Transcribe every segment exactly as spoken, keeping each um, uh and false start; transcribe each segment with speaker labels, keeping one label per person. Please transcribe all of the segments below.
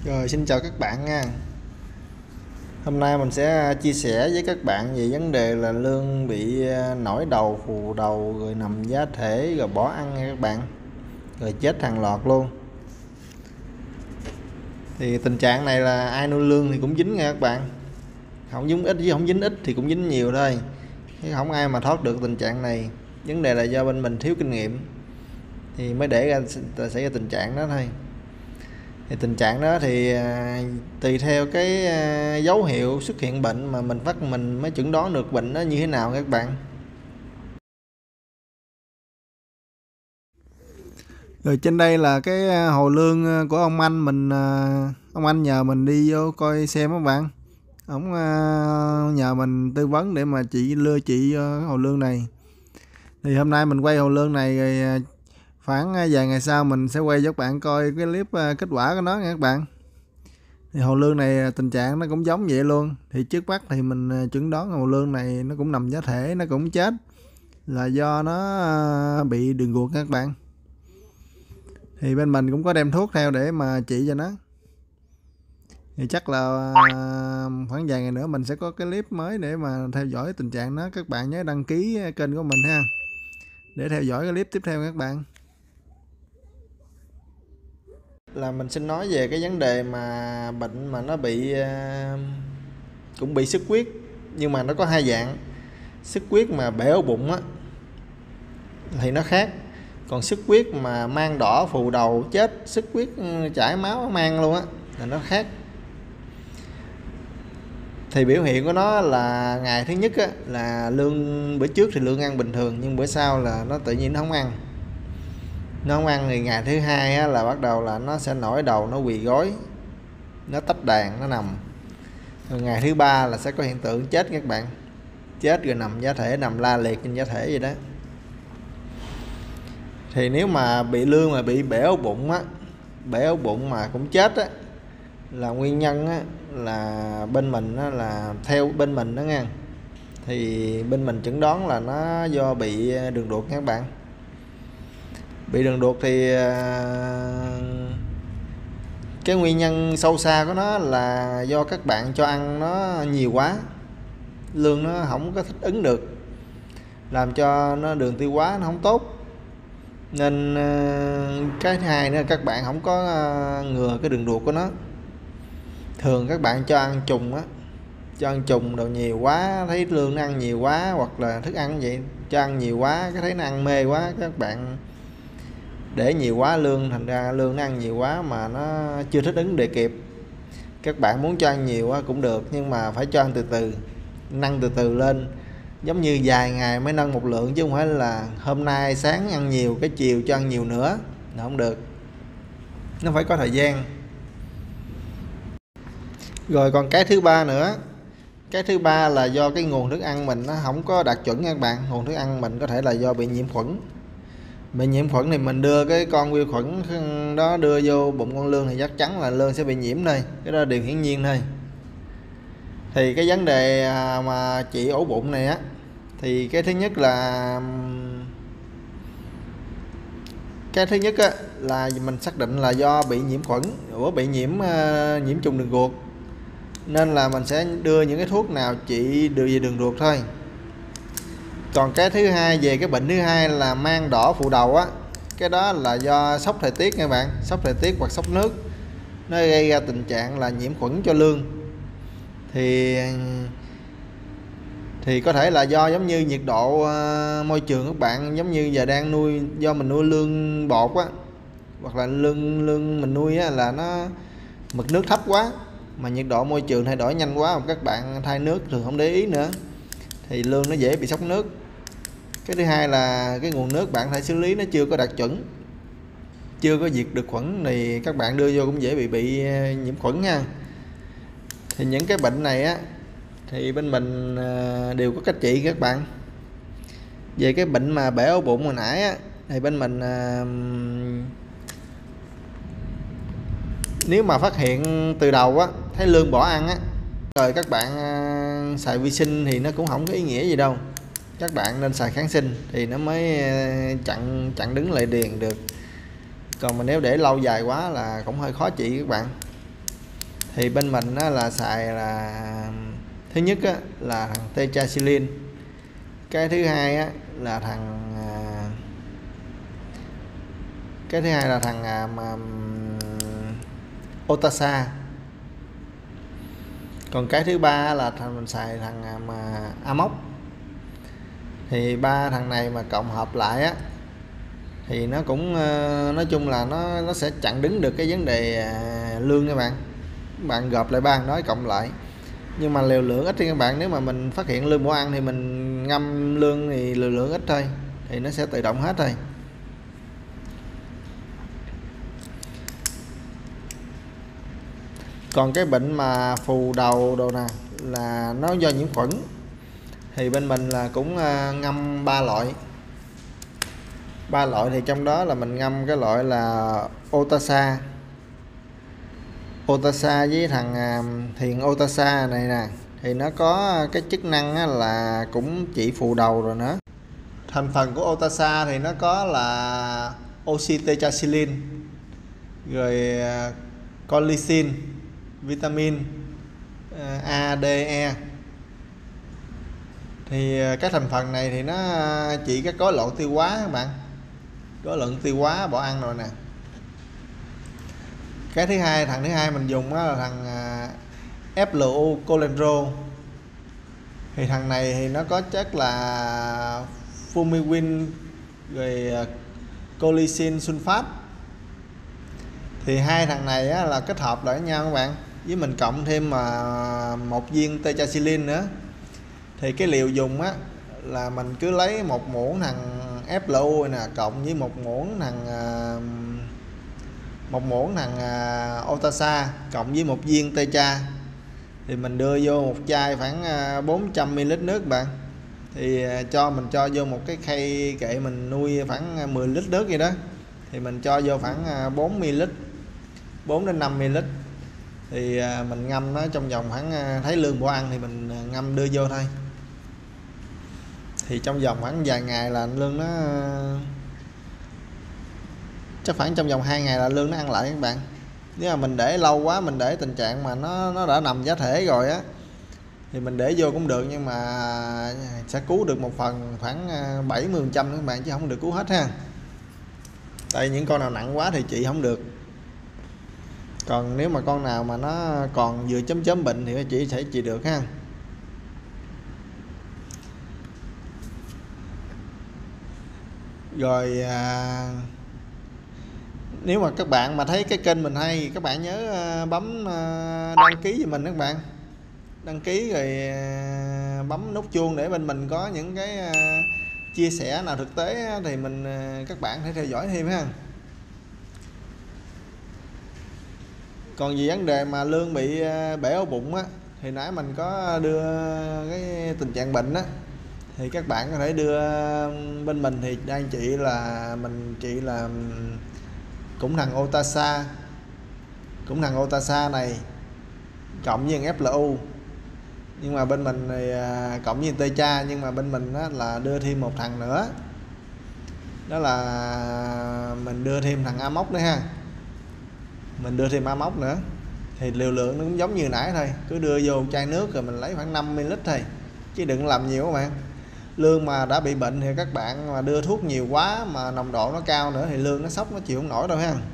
Speaker 1: Rồi, xin chào các bạn nha. Hôm nay mình sẽ chia sẻ với các bạn về vấn đề là lương bị à, nổi đầu, phù đầu, rồi nằm giá thể, rồi bỏ ăn nha các bạn. Rồi chết hàng loạt luôn. Thì tình trạng này là ai nuôi lương thì cũng dính nha các bạn. Không dính ít với không dính ít thì cũng dính nhiều thôi. Chứ không ai mà thoát được tình trạng này. Vấn đề là do bên mình thiếu kinh nghiệm thì mới để ra xảy ra tình trạng đó thôi. Thì tình trạng đó thì à, tùy theo cái à, dấu hiệu xuất hiện bệnh mà mình phát mình mới chẩn đoán được bệnh nó như thế nào các bạn. Rồi trên đây là cái à, hồ lương à, của ông anh mình, à, ông anh nhờ mình đi vô coi xem các bạn. Ông à, nhờ mình tư vấn để mà chị lưa chị à, hồ lương này. Thì hôm nay mình quay hồ lương này rồi à, khoảng à, vài ngày sau mình sẽ quay cho các bạn coi cái clip à, kết quả của nó nha các bạn. Thì hồ lương này tình trạng nó cũng giống vậy luôn. Thì trước mắt thì mình chẩn đoán hồ lương này nó cũng nằm giá thể, nó cũng chết là do nó bị đường ruột các bạn. Thì bên mình cũng có đem thuốc theo để mà trị cho nó. Thì chắc là khoảng vài ngày nữa mình sẽ có cái clip mới để mà theo dõi tình trạng nó. Các bạn nhớ đăng ký kênh của mình ha, để theo dõi cái clip tiếp theo các bạn. Là mình xin nói về cái vấn đề mà bệnh mà nó bị cũng bị xuất huyết, nhưng mà nó có hai dạng. Xuất huyết mà bể ổ bụng á thì nó khác, còn xuất huyết mà mang đỏ phù đầu chết, xuất huyết chảy máu mang luôn á là nó khác. Thì biểu hiện của nó là ngày thứ nhất á, là lương bữa trước thì lương ăn bình thường, nhưng bữa sau là nó tự nhiên nó không ăn nó không ăn thì ngày thứ hai á, là bắt đầu là nó sẽ nổi đầu, nó quỳ gối, nó tách đàn, nó nằm. Rồi ngày thứ ba là sẽ có hiện tượng chết các bạn, chết rồi nằm giá thể, nằm la liệt trên giá thể vậy đó. Thì nếu mà bị lương mà bị bể ổ bụng á, bể ổ bụng mà cũng chết á, là nguyên nhân á, là bên mình á, là theo bên mình đó nha, thì bên mình chẩn đoán là nó do bị đường ruột các bạn. Bị đường ruột thì cái nguyên nhân sâu xa của nó là do các bạn cho ăn nó nhiều quá, lương nó không có thích ứng được, làm cho nó đường tiêu hóa nó không tốt. Nên cái thứ hai nữa là các bạn không có ngừa cái đường ruột của nó. Thường các bạn cho ăn trùng á, cho ăn trùng đồ nhiều quá, thấy lương nó ăn nhiều quá, hoặc là thức ăn vậy cho ăn nhiều quá, cái thấy nó ăn mê quá, các bạn để nhiều quá lương, thành ra lương nó ăn nhiều quá mà nó chưa thích ứng để kịp. Các bạn muốn cho ăn nhiều cũng được, nhưng mà phải cho ăn từ từ, nâng từ từ lên, giống như vài ngày mới nâng một lượng, chứ không phải là hôm nay sáng ăn nhiều cái chiều cho ăn nhiều nữa là không được. Nó phải có thời gian. Rồi còn cái thứ ba nữa, cái thứ ba là do cái nguồn thức ăn mình nó không có đạt chuẩn các bạn. Nguồn thức ăn mình có thể là do bị nhiễm khuẩn. Bị nhiễm khuẩn thì mình đưa cái con vi khuẩn đó đưa vô bụng con lương thì chắc chắn là lương sẽ bị nhiễm thôi, cái đó là điều hiển nhiên thôi. Thì cái vấn đề mà trị ổ bụng này á, thì cái thứ nhất là cái thứ nhất á, là mình xác định là do bị nhiễm khuẩn, ủa bị nhiễm nhiễm trùng đường ruột, nên là mình sẽ đưa những cái thuốc nào trị đưa về đường ruột thôi. Còn cái thứ hai, về cái bệnh thứ hai là mang đỏ phù đầu á, cái đó là do sốc thời tiết các bạn, sốc thời tiết hoặc sốc nước, nó gây ra tình trạng là nhiễm khuẩn cho lương. Thì thì có thể là do giống như nhiệt độ uh, môi trường các bạn, giống như giờ đang nuôi, do mình nuôi lương bột á, hoặc là lương lương mình nuôi á, là nó mực nước thấp quá, mà nhiệt độ môi trường thay đổi nhanh quá, mà các bạn thay nước thường không để ý nữa, thì lương nó dễ bị sốc nước. Cái thứ hai là cái nguồn nước bạn phải xử lý nó chưa có đạt chuẩn, chưa có diệt được khuẩn, thì các bạn đưa vô cũng dễ bị bị nhiễm khuẩn nha. Thì những cái bệnh này á, thì bên mình đều có cách trị các bạn. Về cái bệnh mà bể ổ bụng hồi nãy á, thì bên mình nếu mà phát hiện từ đầu á, thấy lương bỏ ăn á, rồi các bạn xài vi sinh thì nó cũng không có ý nghĩa gì đâu. Các bạn nên xài kháng sinh thì nó mới chặn chặn đứng lại điền được. Còn mà nếu để lâu dài quá là cũng hơi khó trị các bạn. Thì bên mình á, là xài là thứ nhất á, là thằng tetracycline, cái thứ hai á, là thằng à, cái thứ hai là thằng à, mà, Otasa. Còn cái thứ ba là thằng mình xài thằng à, mà Amox. Thì ba thằng này mà cộng hợp lại á thì nó cũng nói chung là nó nó sẽ chặn đứng được cái vấn đề à, lương các bạn. Các bạn gộp lại ba thằng đó cộng lại, nhưng mà liều lượng ít thì các bạn, nếu mà mình phát hiện lương bổ ăn thì mình ngâm lương thì liều lượng ít thôi, thì nó sẽ tự động hết thôi. Còn cái bệnh mà phù đầu đồ nè là nó do nhiễm khuẩn, thì bên mình là cũng ngâm ba loại. Ba loại thì trong đó là mình ngâm cái loại là Otasa. Otasa với thằng thiền Otasa này nè, thì nó có cái chức năng là cũng chỉ phù đầu rồi nữa. Thành phần của Otasa thì nó có là oxy tetracycline, rồi colicin, vitamin A, D, E. Thì các thành phần này thì nó chỉ cái rối loạn tiêu hóa các bạn, rối loạn tiêu hóa bỏ ăn rồi nè. Cái thứ hai, thằng thứ hai mình dùng là thằng ép lờ u Colendro. Thì thằng này thì nó có chất là fumiwin rồi colicin sulfat. Thì hai thằng này á, là kết hợp lại với nhau các bạn, với mình cộng thêm mà một viên tetracycline nữa. Thì cái liều dùng á là mình cứ lấy một muỗng thằng ép lờ u nè, cộng với một muỗng thằng một muỗng thằng Otasa cộng với một viên tetra, thì mình đưa vô một chai khoảng bốn trăm mi li lít nước bạn. Thì cho mình cho vô một cái khay kệ mình nuôi khoảng mười lít nước vậy đó, thì mình cho vô khoảng bốn mi li lít, bốn đến năm mi li lít. Thì mình ngâm nó trong vòng khoảng, thấy lương bổ ăn thì mình ngâm đưa vô thôi. Thì trong vòng khoảng vài ngày là lương nó, chắc khoảng trong vòng hai ngày là lương nó ăn lại các bạn. Nếu mà mình để lâu quá, mình để tình trạng mà nó nó đã nằm giá thể rồi á, thì mình để vô cũng được, nhưng mà sẽ cứu được một phần khoảng bảy mươi phần trăm các bạn, chứ không được cứu hết ha. Tại những con nào nặng quá thì trị không được. Còn nếu mà con nào mà nó còn vừa chấm chấm bệnh thì chị sẽ trị được ha. Rồi à, nếu mà các bạn mà thấy cái kênh mình hay, các bạn nhớ bấm đăng ký cho mình các bạn. Đăng ký rồi bấm nút chuông để bên mình có những cái chia sẻ nào thực tế thì mình các bạn hãy theo dõi thêm ha. Còn về vấn đề mà lương bị bể ổ bụng á, thì nãy mình có đưa cái tình trạng bệnh á, thì các bạn có thể đưa bên mình thì đang trị là mình trị là cũng thằng Otasa, cũng thằng Otasa này cộng với ép lờ u, nhưng mà bên mình thì cộng với tetra, nhưng mà bên mình á, là đưa thêm một thằng nữa, đó là mình đưa thêm thằng Amox nữa ha. Mình đưa thêm Amox nữa, thì liều lượng nó cũng giống như nãy thôi, cứ đưa vô chai nước rồi mình lấy khoảng năm mi li lít thôi, chứ đừng làm nhiều các bạn. Lương mà đã bị bệnh thì các bạn mà đưa thuốc nhiều quá mà nồng độ nó cao nữa thì lương nó sốc, nó chịu không nổi đâu ha.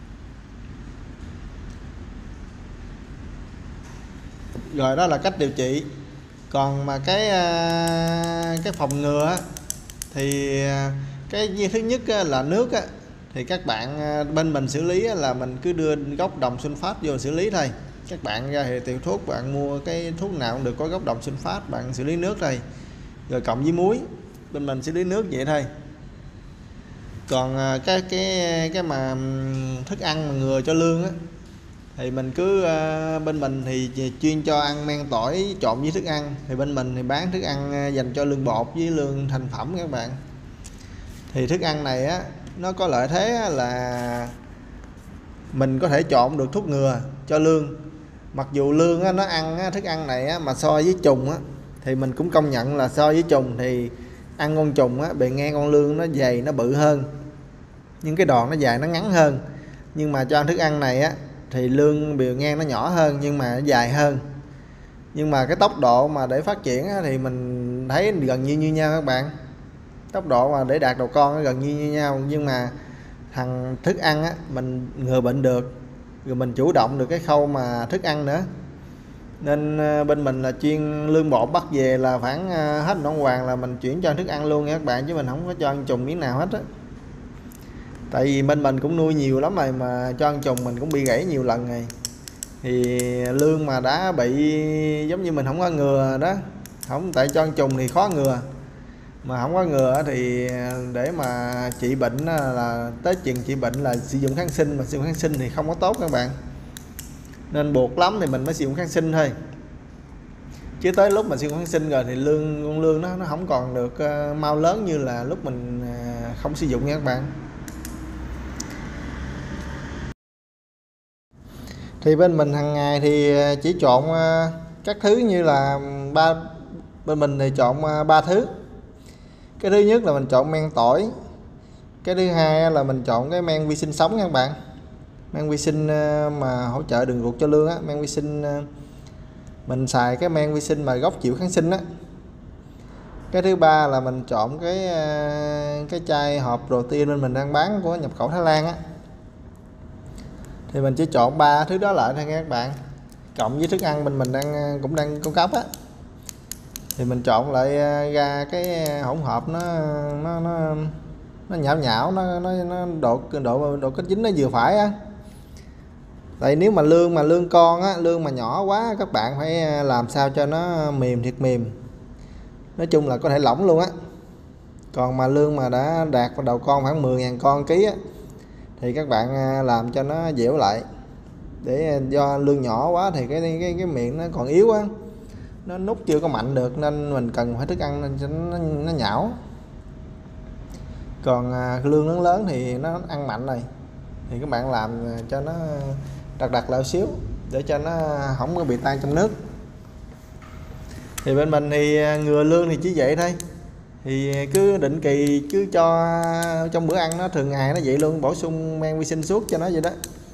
Speaker 1: Rồi đó là cách điều trị. Còn mà cái cái phòng ngừa thì cái thứ nhất là nước á, thì các bạn bên mình xử lý là mình cứ đưa gốc đồng sulfat vô xử lý thôi. Các bạn ra thì tiệm thuốc bạn mua cái thuốc nào cũng được có gốc đồng sulfat, bạn xử lý nước thôi, rồi cộng với muối, bên mình xử lý nước vậy thôi. Còn cái cái cái mà thức ăn mà ngừa cho lương á, thì mình cứ bên mình thì chuyên cho ăn men tỏi trộn với thức ăn. Thì bên mình thì bán thức ăn dành cho lương bột với lương thành phẩm các bạn. Thì thức ăn này á, nó có lợi thế là mình có thể trộn được thuốc ngừa cho lương. Mặc dù lương á, nó ăn á, thức ăn này á, mà so với trùng á, thì mình cũng công nhận là so với trùng thì ăn con trùng á, bề ngang con lương nó dày, nó bự hơn, nhưng cái đòn nó dài, nó ngắn hơn. Nhưng mà cho ăn thức ăn này á, thì lương bìa ngang nó nhỏ hơn nhưng mà nó dài hơn. Nhưng mà cái tốc độ mà để phát triển á, thì mình thấy gần như như nhau các bạn. Tốc độ mà để đạt đầu con gần như như nhau, nhưng mà thằng thức ăn á, mình ngừa bệnh được, rồi mình chủ động được cái khâu mà thức ăn nữa. Nên bên mình là chuyên lương bột bắt về là khoảng hết nón hoàng là mình chuyển cho thức ăn luôn nha các bạn, chứ mình không có cho ăn trùng miếng nào hết á. Tại vì bên mình cũng nuôi nhiều lắm rồi, mà cho ăn trùng mình cũng bị gãy nhiều lần rồi. Thì lương mà đã bị giống như mình không có ngừa đó, không tại cho ăn trùng thì khó ngừa, mà không có ngừa thì để mà trị bệnh là tới chừng trị bệnh là sử dụng kháng sinh, mà sử dụng kháng sinh thì không có tốt các bạn. Nên buộc lắm thì mình mới sử dụng kháng sinh thôi, chứ tới lúc mà sử dụng kháng sinh rồi thì lương con lương nó nó không còn được uh, mau lớn như là lúc mình uh, không sử dụng nha các bạn. Thì bên mình hàng ngày thì chỉ chọn uh, các thứ như là ba bên mình thì chọn uh, ba thứ. Cái thứ nhất là mình chọn men tỏi, cái thứ hai là mình chọn cái men vi sinh sống nha các bạn, men vi sinh uh, mà hỗ trợ đường ruột cho lương á. Men vi sinh uh, mình xài cái men vi sinh mà gốc chịu kháng sinh á. Cái thứ ba là mình chọn cái cái chai hộp protein bên mình đang bán của nhập khẩu Thái Lan á. Thì mình chỉ chọn ba thứ đó lại thôi nha các bạn, cộng với thức ăn bên mình đang cũng đang cung cấp á, thì mình chọn lại ra cái hỗn hợp nó nó nó nó nhão nhão, nó nó, nó độ độ độ kết dính nó vừa phải á. Tại nếu mà lương mà lương con á, lương mà nhỏ quá các bạn phải làm sao cho nó mềm thiệt mềm, nói chung là có thể lỏng luôn á. Còn mà lương mà đã đạt vào đầu con khoảng mười ngàn con ký á, thì các bạn làm cho nó dẻo lại, để do lương nhỏ quá thì cái cái cái miệng nó còn yếu á, nó nút chưa có mạnh được, nên mình cần phải thức ăn nên cho nó, nó nhão. Còn lương lớn lớn thì nó ăn mạnh rồi, thì các bạn làm cho nó đặc đặc lại xíu để cho nó không có bị tan trong nước. Thì bên mình thì ngừa lương thì chỉ vậy thôi, thì cứ định kỳ cứ cho trong bữa ăn nó thường ngày nó vậy luôn, bổ sung men vi sinh suốt cho nó vậy đó.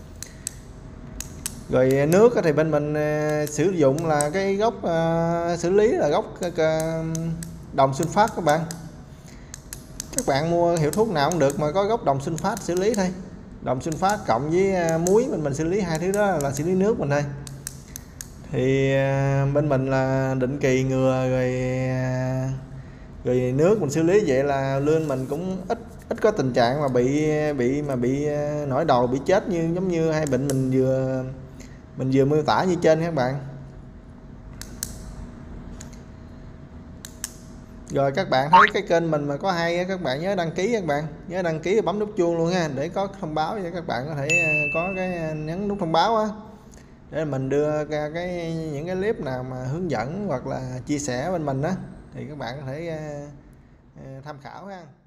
Speaker 1: Rồi nước thì bên mình sử dụng là cái gốc uh, xử lý là gốc uh, đồng sulfat các bạn. Các bạn mua hiệu thuốc nào cũng được mà có gốc đồng sulfat xử lý thôi. Đồng sulfat cộng với muối bên mình xử lý hai thứ đó là xử lý nước mình thôi. Thì bên mình là định kỳ ngừa rồi rồi nước mình xử lý vậy là lương mình cũng ít ít có tình trạng mà bị bị mà bị nổi đầu bị chết như giống như hai bệnh mình vừa mình vừa miêu tả như trên các bạn. Rồi các bạn thấy cái kênh mình mà có hay các bạn nhớ đăng ký, các bạn nhớ đăng ký và bấm nút chuông luôn ha, để có thông báo cho các bạn có thể có cái nhấn nút thông báo á, để mình đưa ra cái những cái clip nào mà hướng dẫn hoặc là chia sẻ bên mình á, thì các bạn có thể uh, tham khảo ha.